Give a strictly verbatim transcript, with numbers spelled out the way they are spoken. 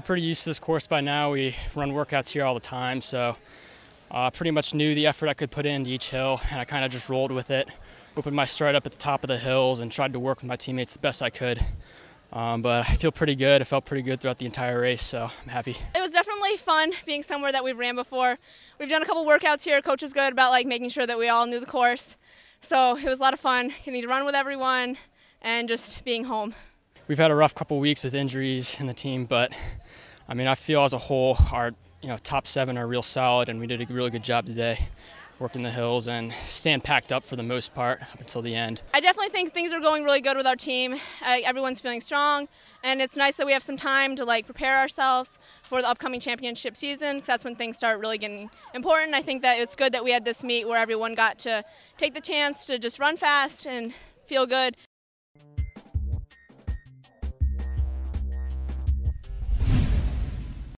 pretty used to this course by now. We run workouts here all the time, so uh, pretty much knew the effort I could put into each hill, and I kind of just rolled with it. Opened my stride up at the top of the hills and tried to work with my teammates the best I could. Um, but I feel pretty good. I felt pretty good throughout the entire race, so I'm happy. It was definitely fun being somewhere that we've ran before. We've done a couple workouts here. Coach was good about like making sure that we all knew the course. So it was a lot of fun getting to run with everyone and just being home. We've had a rough couple weeks with injuries in the team, but I mean, I feel as a whole our you know top seven are real solid, and we did a really good job today working the hills and staying packed up for the most part up until the end. I definitely think things are going really good with our team. Uh, everyone's feeling strong, and it's nice that we have some time to like prepare ourselves for the upcoming championship season, because that's when things start really getting important. I think that it's good that we had this meet where everyone got to take the chance to just run fast and feel good.